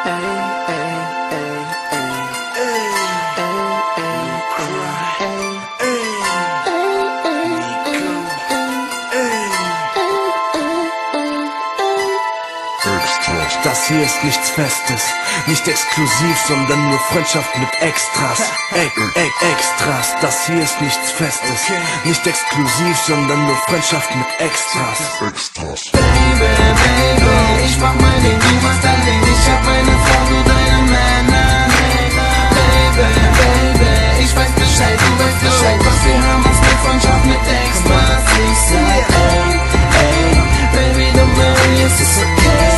Das hier ist nichts Festes, nicht exklusiv, sondern nur Freundschaft mit Extras. Extras, das hier ist nichts Festes, nicht exklusiv, sondern nur Freundschaft mit Extras. Baby, Baby, ich mach mein Ding, du machst dein Ding, ich hab meine Frau, du deine Männer. Baby, Baby, ich weiß Bescheid, du weißt Bescheid, was wir haben, ist eine Freundschaft mit Extras. Ich sag, ey, Baby, don't worry, es ist okay.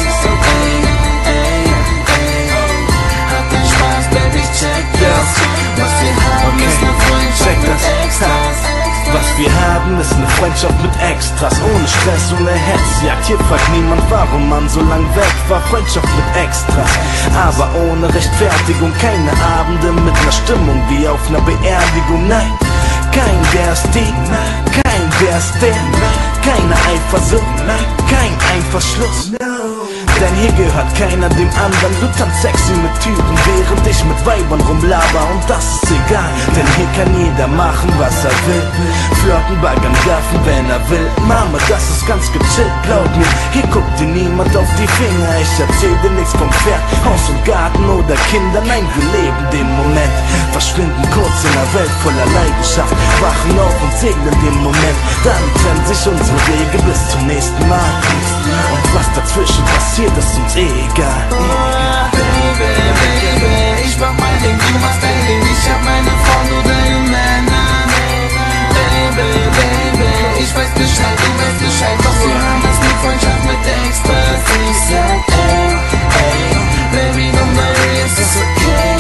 Was wir haben, ist eine Freundschaft mit Extras, ohne Stress, ohne Hetzjagd. Hier fragt niemand, warum man so lang weg war. Freundschaft mit Extras, aber ohne Rechtfertigung. Keine Abende mit einer Stimmung wie auf einer Beerdigung. Nein, kein wer ist die, kein wer ist der, keine Eifersucht, kein Einfallsschluss. Denn hier gehört keiner dem anderen. Du tanzt sexy mit Typen, während ich mit Weibern rumlaber. Und das ist egal, denn hier kann jeder machen, was er will. Flirten, baggern, gaffen, wenn er will. Mama, das ist ganz gechillt, glaub mir. Hier guckt dir niemand auf die Finger. Ich erzähl dir nichts vom Pferd, Haus und Garten oder Kinder. Nein, wir leben den Moment, verschwinden kurz in einer Welt voller Leidenschaft, wachen auf und segnen den Moment. Dann trennen sich unsere Wege bis zum nächsten Mal. Und was dazwischen passiert, ist uns egal. Baby, Baby, ich mach mein Ding, du machst dein Ding, ich hab meine Frau, du deine Männer. Baby, Baby, ich weiß Bescheid, du weißt Bescheid, was wir haben, ist eine Freundschaft mit Extras. Ich sag, ey, Baby, don't worry, es ist okay.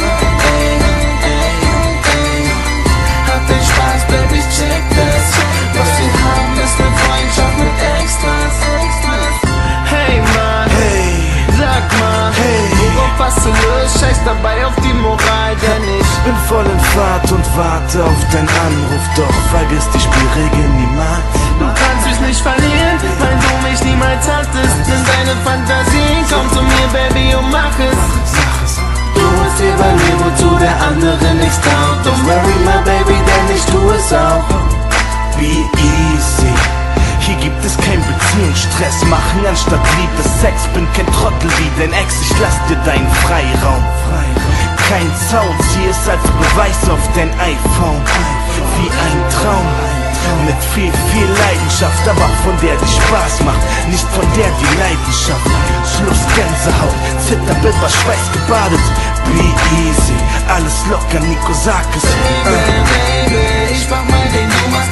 Hab den Spaß, Baby, ich check das. Was wir haben, ist eine Freundschaft mit Extras. Hey Mann, Hey, sag mal, hey, worauf passt du los? Scheiß dabei auf die Moral, denn ich bin voll in Fahrt und warte auf deinen Anruf. Doch vergiss die Spielregeln niemals. Du kannst mich nicht verlieren, weil du mich niemals hattest. Nimm deine Fantasien, komm zu mir, Baby, und mach es. Du musst hier bei mir, wozu der andere nichts taugt. Don't worry, my baby, denn ich tu es auch. Be easy. Hier gibt es kein Beziehungsstress, machen anstatt Liebe Sex. Bin kein Trottel wie dein Ex, ich lass dir deinen Freiraum. Kein Sound, hier ist als Beweis auf dein iPhone. Wie ein Traum, mit viel Leidenschaft, aber von der die Spaß macht, nicht von der die Leidenschaft. Schluss Gänsehaut, Zitterbild, war Schweiß gebadet. Be easy, alles locker, Nico, sag es. Baby, Baby, ich mach mein Ding, du machst